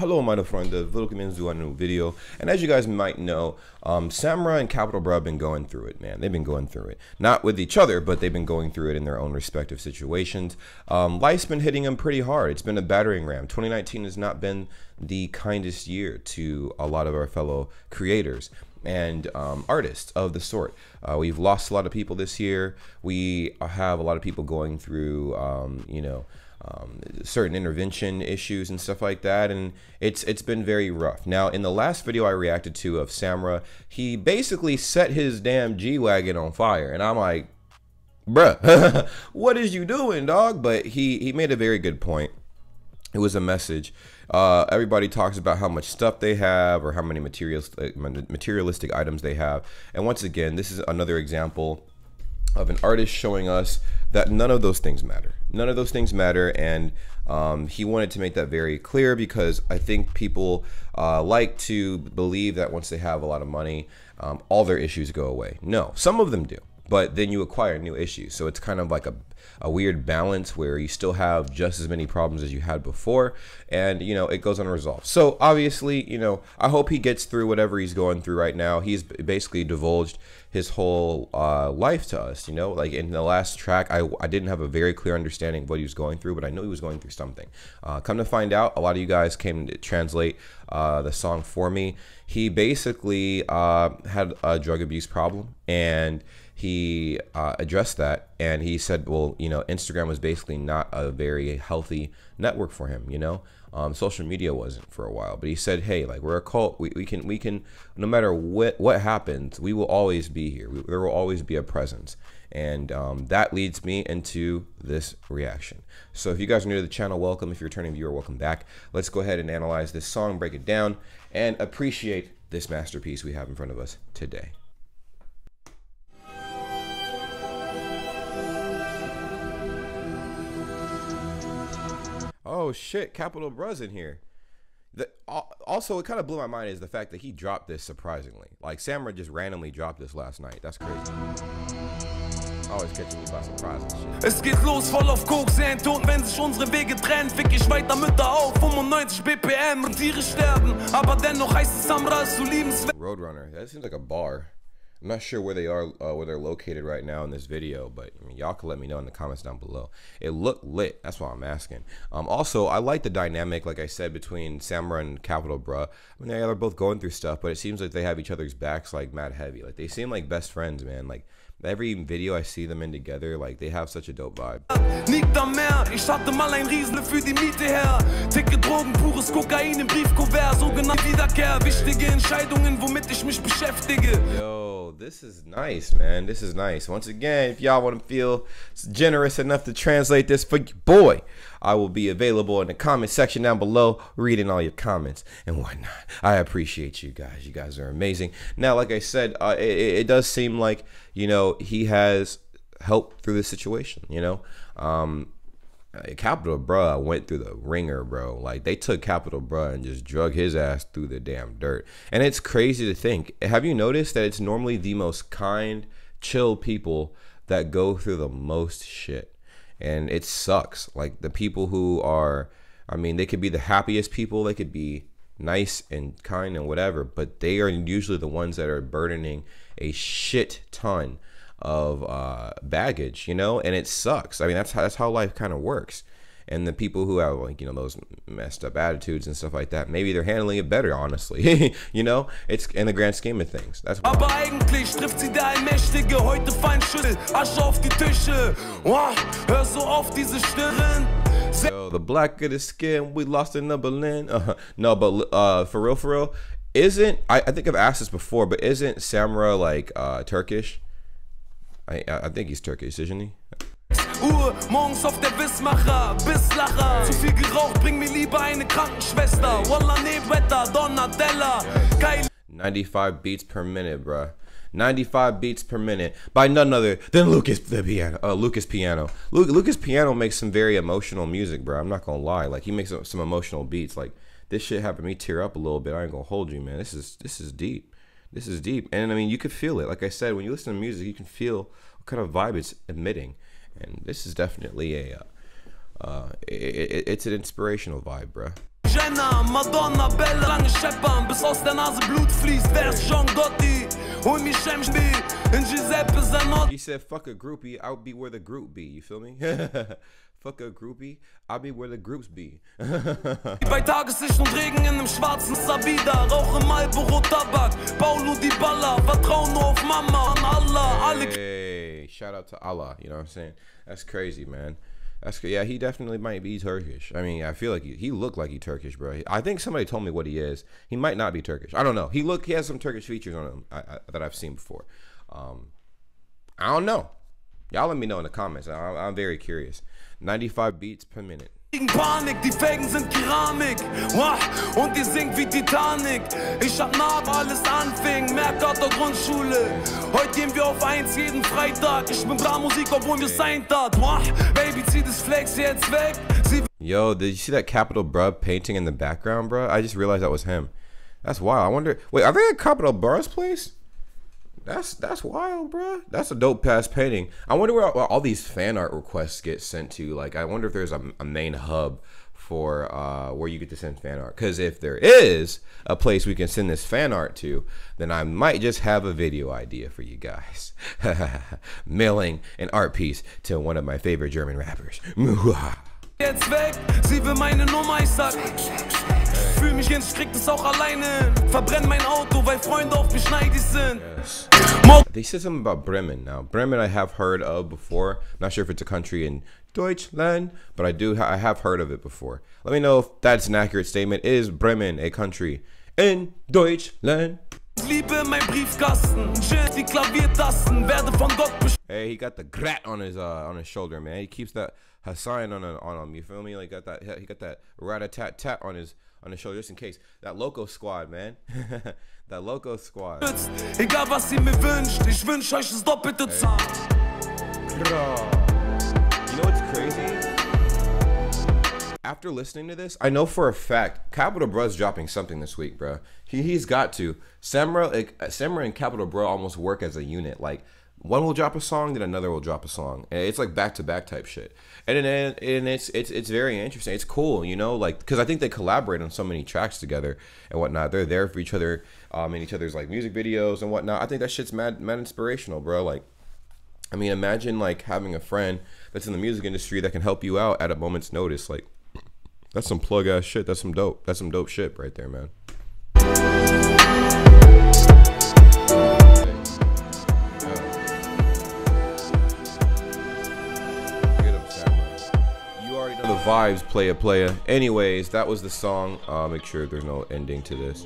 Hello meine Freunde, willkommen zu einem new video. And as you guys might know, Samra and Capital Bra have been going through it, man. They've been going through it. Not with each other, but they've been going through it in their own respective situations. Life's been hitting them pretty hard. It's been a battering ram. 2019 has not been the kindest year to a lot of our fellow creators and artists of the sort. We've lost a lot of people this year. We have a lot of people going through, certain intervention issues and stuff like that, and it's been very rough. Now, in the last video I reacted to of Samra, he basically set his damn G-Wagon on fire, and I'm like, bruh, what is you doing, dog? But he made a very good point. It was a message. Everybody talks about how much stuff they have or how many materialistic items they have, and once again, this is another example of an artist showing us that none of those things matter. None of those things matter, and he wanted to make that very clear because I think people like to believe that once they have a lot of money, all their issues go away. No, some of them do, but then you acquire new issues. So it's kind of like a weird balance where you still have just as many problems as you had before, and it goes unresolved. So obviously, I hope he gets through whatever he's going through right now. He's basically divulged his whole life to us. Like in the last track, I didn't have a very clear understanding of what he was going through, but I know he was going through something. Come to find out, a lot of you guys came to translate the song for me. He basically had a drug abuse problem, and he addressed that, and he said, well, Instagram was basically not a very healthy network for him. Social media wasn't for a while, but he said, hey, like, we're a cult. We can no matter what happens, we will always be here. There will always be a presence. And that leads me into this reaction. So if you guys are new to the channel, welcome. If you're a returning viewer, welcome back. Let's go ahead and analyze this song, break it down, and appreciate this masterpiece we have in front of us today. Oh shit, Capital Bra's in here. Also, what kind of blew my mind is the fact that he dropped this surprisingly. Like, Samra just randomly dropped this last night. That's crazy. Always catching me by surprise and shit. Es geht los, voll auf Koks, sind tot, wenn sich unsere Wege trennen, fick ich weiter Mütter auf, 95 BPM und Tiere sterben, aber dennoch heißt es Samra ist so liebenswert. Roadrunner, that seems like a bar. I'm not sure where they are, where they're located right now in this video, but I mean, y'all can let me know in the comments down below. It looked lit. That's why I'm asking. Also, I like the dynamic, like I said, between Samra and Capital Bra. I mean, they're both going through stuff, but it seems like they have each other's backs like mad heavy. Like, they seem like best friends, man. Like, every video I see them in together, like, they have such a dope vibe. Liegt am Meer, ich hatte mal ein Riesle für die Miete her. Dicke Drogen, pures Kokain im Briefkuvert, sogenannte Wiederkehr, wichtige Entscheidungen, womit ich mich beschäftige. Yo, this is nice, man. This is nice. Once again, if y'all want to feel generous enough to translate this for your boy, I will be available in the comment section down below, reading all your comments and whatnot. I appreciate you guys. You guys are amazing. Now, like I said, it does seem like, he has helped through this situation, Capital Bra went through the ringer, bro. Like, they took Capital Bra and just drug his ass through the damn dirt. And it's crazy to think. Have you noticed that it's normally the most kind, chill people that go through the most shit? And it sucks. Like, the people who are, I mean, they could be the happiest people. They could be nice and kind and whatever, but they are usually the ones that are burdening a shit ton of baggage, and it sucks. I mean, that's how life kind of works. And the people who have, like, those messed up attitudes and stuff like that, maybe they're handling it better, honestly. It's in the grand scheme of things. That's what. Aber eigentlich trifft sie der Allmächtige, heute Feinschüttel, Asche auf die Tische. Hör so auf diese Stirren. So the blacker the skin, we lost in the Berlin. No, but for real, isn't, I think I've asked this before, but isn't Samra like Turkish? I think he's Turkish, isn't he? Morgens auf der Wissmacher, Bisslacher. Zu viel geraucht, bring mir lieber eine Krankenschwester. Wallah, Wetter, Donatella. 95 beats per minute, bruh. 95 beats per minute by none other than Lucas Piano. Lucas Piano makes some very emotional music, bro. I'm not gonna lie. Like, he makes some emotional beats. Like, this shit happened me tear up a little bit. I ain't gonna hold you, man. This is deep. This is deep. And I mean, you could feel it. Like I said, when you listen to music, you can feel what kind of vibe it's emitting. And this is definitely a it's an inspirational vibe, bro. Jenna, Madonna, Bella, lange scheppern, bis aus der Nase Blut fließt. Wer ist John Gotti? Hol mich Shemshbi in Giuseppe Zanotti. He said, fuck a groupie, I'll be where the group be. You feel me? Fuck a groupie, I'll be where the groups be. Bei Tageslicht und Regen in einem schwarzen Sabida. Rauche Marlboro Tabak, Paulo Dybala. Vertrauen nur auf Mama und Allah. Hey, shout out to Allah, you know what I'm saying? That's crazy, man. That's, yeah, he definitely might be Turkish. I mean, I feel like he looked like he Turkish, bro. I think somebody told me what he is. He might not be Turkish. I don't know. He has some Turkish features on him that I've seen before. I don't know. Y'all let me know in the comments. I'm very curious. 95 beats per minute. Panik, die Felgen sind Keramik. Und die singt wie Titanic. Ich hab nach, alles anfing. Mercator Grundschule. Heute gehen wir auf 1 jeden Freitag. Ich bin Bra-Musik, obwohl wir signed hat. Baby, zieh das Flex jetzt weg. Yo, did you see that Capital Bra painting in the background, bro? I just realized that was him. That's wild. I wonder. Wait, are they at Capital Bra's place? That's wild, bro. That's a dope ass painting. I wonder where all these fan art requests get sent to. Like, I wonder if there's a main hub for where you get to send fan art. Because if there is a place we can send this fan art to, then I might just have a video idea for you guys. Mailing an art piece to one of my favorite German rappers. Jetzt weg, sie will meine Nummer, ich sag. Fühl mich ganz strikt, ist auch alleine. Verbrenn mein Auto, weil Freunde auf mich neidisch sind. Yes. They said something about Bremen. Now, Bremen I have heard of before. I'm not sure if it's a country in Deutschland, but I have heard of it before. Let me know if that's an accurate statement. Is Bremen a country in Deutschland? Liebe mein Briefkasten, die Klaviertasten, werde von Gott bestimmt. Hey, he got the grat on his shoulder, man. He keeps that Hassan on him. You feel me? Like he got that rat-a-tat-tat on his shoulder just in case. That Loco Squad, man. That Loco Squad. Egal was ihr mir wünscht, ich wünsch euch das doppelte Zahl. You know what's crazy? After listening to this, I know for a fact Capital Bra's dropping something this week, bro. He's got to. Samra and Capital Bra almost work as a unit. Like, one will drop a song, then another will drop a song. And it's like back-to-back type shit. And it's very interesting. It's cool, you know, like, because I think they collaborate on so many tracks together and whatnot. They're there for each other in each other's like music videos and whatnot. I think that shit's mad inspirational, bro. Like, I mean, imagine like having a friend that's in the music industry that can help you out at a moment's notice. Like, that's some plug ass shit. That's some dope shit right there, man. The vibes, playa. Anyways, that was the song. Make sure there's no ending to this.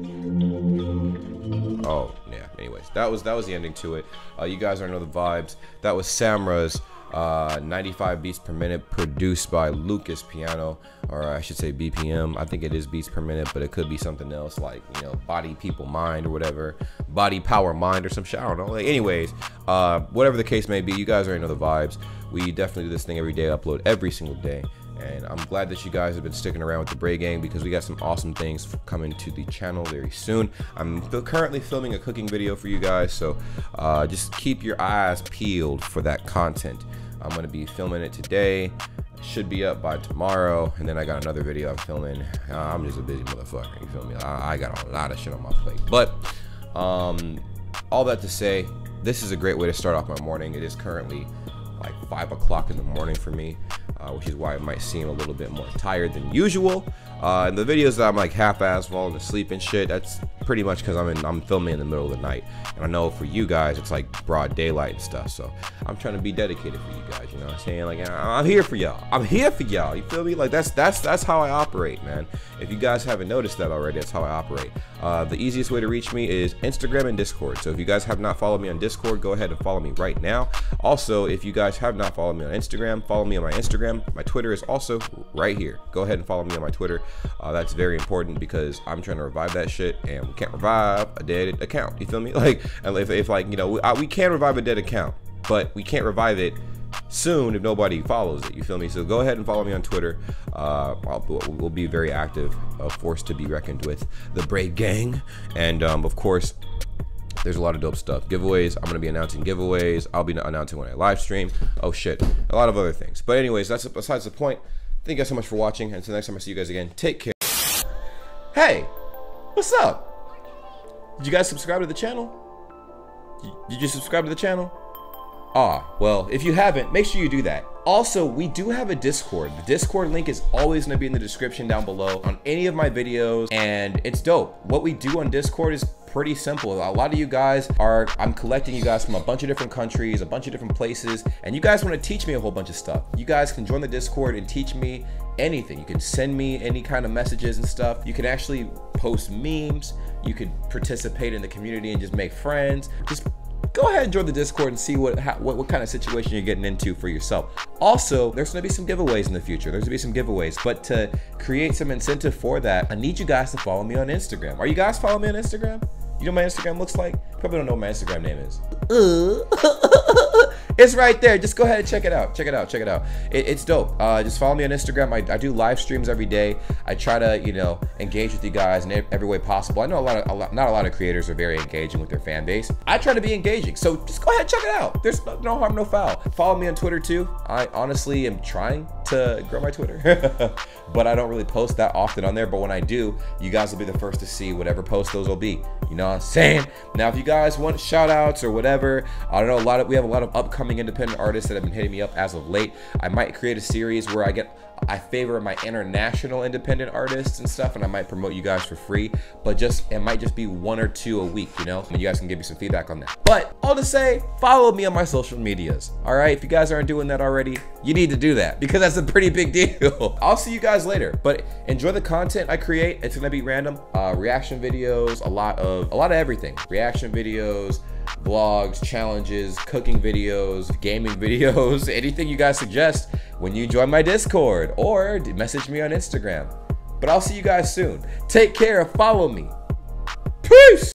Oh yeah. Anyways, that was the ending to it. You guys already know the vibes. That was Samra's 95 beats per minute, produced by Lucas Piano, or I should say BPM. I think it is beats per minute, but it could be something else, like, you know, Body People Mind or whatever, Body Power Mind or some shit. I don't know. Like, anyways, whatever the case may be, you guys already know the vibes. We definitely do this thing every day, upload every single day. And I'm glad that you guys have been sticking around with the Bray Gang, because we got some awesome things coming to the channel very soon. I'm currently filming a cooking video for you guys, so just keep your eyes peeled for that content. I'm going to be filming it today. It should be up by tomorrow. And then I got another video I'm filming. I'm just a busy motherfucker, you feel me? I got a lot of shit on my plate. But all that to say, this is a great way to start off my morning. It is currently like 5 o'clock in the morning for me, which is why it might seem a little bit more tired than usual. And the videos that I'm like half-ass falling asleep and shit, that's pretty much because I'm filming in the middle of the night. And I know for you guys it's like broad daylight and stuff, so I'm trying to be dedicated for you guys, you know what I'm saying? Like, I'm here for y'all. I'm here for y'all, you feel me? Like, that's how I operate, man. If you guys haven't noticed that already, that's how I operate. The easiest way to reach me is Instagram and Discord. So if you guys have not followed me on Discord, go ahead and follow me right now. Also, if you guys have not followed me on Instagram, follow me on my Instagram. My Twitter is also right here. Go ahead and follow me on my Twitter. That's very important because I'm trying to revive that shit, and we can't revive a dead account. You feel me? Like, if like, you know, we can revive a dead account, but we can't revive it soon if nobody follows it. You feel me? So go ahead and follow me on Twitter. We'll be very active, a force to be reckoned with, the Bray Gang. And of course, there's a lot of dope stuff. Giveaways. I'm going to be announcing giveaways. I'll be announcing when I live stream. Oh shit, a lot of other things. But anyways, that's besides the point. Thank you guys so much for watching. Until next time I see you guys again, take care. Hey, what's up? Did you guys subscribe to the channel? Did you subscribe to the channel? Well, if you haven't, make sure you do that. Also, we do have a Discord. The Discord link is always going to be in the description down below on any of my videos, and it's dope. What we do on Discord is pretty simple. A lot of you guys are, I'm collecting you guys from a bunch of different countries, a bunch of different places, and you guys want to teach me a whole bunch of stuff. You guys can join the Discord and teach me anything. You can send me any kind of messages and stuff. You can actually post memes. You could participate in the community and just make friends. Just go ahead and join the Discord and see what kind of situation you're getting into for yourself. Also, there's gonna be some giveaways in the future. There's gonna be some giveaways, but to create some incentive for that, I need you guys to follow me on Instagram. Are you guys following me on Instagram? You know what my Instagram looks like? Probably don't know what my Instagram name is. It's right there. Just go ahead and check it out. Check it out. Check it out. It's dope. Just follow me on Instagram. I do live streams every day. I try to, you know, engage with you guys in every way possible. I know not a lot of creators are very engaging with their fan base. I try to be engaging. So just go ahead and check it out. There's no harm, no foul. Follow me on Twitter too. I honestly am trying to grow my Twitter, but I don't really post that often on there. But when I do, you guys will be the first to see whatever post those will be. You know what I'm saying? Now, if you guys want shout outs or whatever, I don't know, we have a lot of upcoming independent artists that have been hitting me up as of late. I might create a series where I favor my international independent artists and stuff, and I might promote you guys for free, but it might just be 1 or 2 a week, you know, and you guys can give me some feedback on that. But all to say, follow me on my social medias. All right, if you guys aren't doing that already, you need to do that because that's a pretty big deal. I'll see you guys later, but enjoy the content I create. It's gonna be random, reaction videos, a lot of everything, reaction videos, vlogs, challenges, cooking videos, gaming videos, anything you guys suggest when you join my Discord or message me on Instagram. But I'll see you guys soon. Take care, follow me. Peace!